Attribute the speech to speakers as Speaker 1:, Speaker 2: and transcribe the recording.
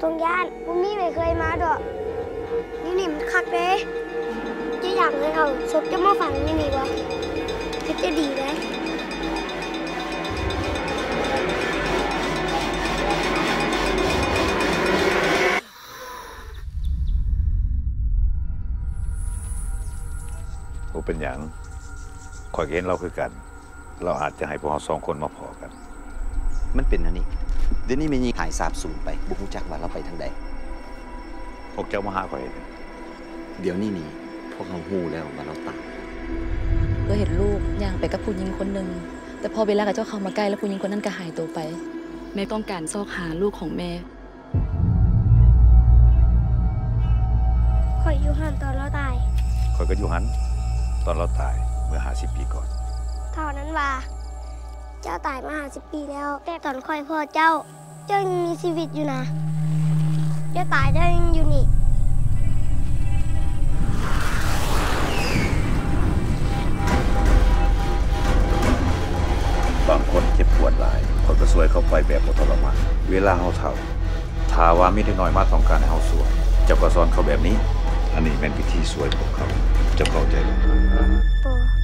Speaker 1: ต้องย่านผมมีไม่เคยมาดอกนี่มันคักเลยจะอยากให้เอาศพจะมาฝังนี่วะจะดีเลย
Speaker 2: เป็นอย่างข่อยเห็นเราคือกันเราอาจจะให้พวกเรา2 คนมาพอกัน
Speaker 3: มันเป็นอันนี้เดี๋ยวนี้มีหายสาบสูญไปบุกจักว่าเราไปทางใด
Speaker 2: พวกเจ้ามาหาข่อย
Speaker 3: เดี๋ยวนี้พวกเราฮู้แล้วว่าเราตาย
Speaker 4: เราเห็นลูกย่างไปกับผู้หญิงคนหนึ่งแต่พอเวลากับเจ้าเข้ามาใกล้แล้วผู้หญิงคนนั้นก็หายตัวไปแม่ต้องการซอกหาลูกของแม่
Speaker 1: ข่อยอยู่หันตอนเราตาย
Speaker 2: ข่อยก็อยู่หันตอนเราตายเมื่อ50 ปีก่อน
Speaker 1: เท่านั้นว่าเจ้าตายมา50 ปีแล้วแต่ตอนข่อยพ่อเจ้ายังมีชีวิตอยู่นะเจ้าตายได้ยังอยู่นี่
Speaker 2: บางคนเจ็บปวดหลายคนก็สวยเข้าไปแบบบ่ทรมานเวลาเฮาเฒ่าถ้าว่ามีเด็กน้อยมาต้องการให้เฮาสวยเจ้าก็สอนเขาแบบนี้อันนี้เป็นวิธีสวยของเขาเจ้าเข้าใจบ่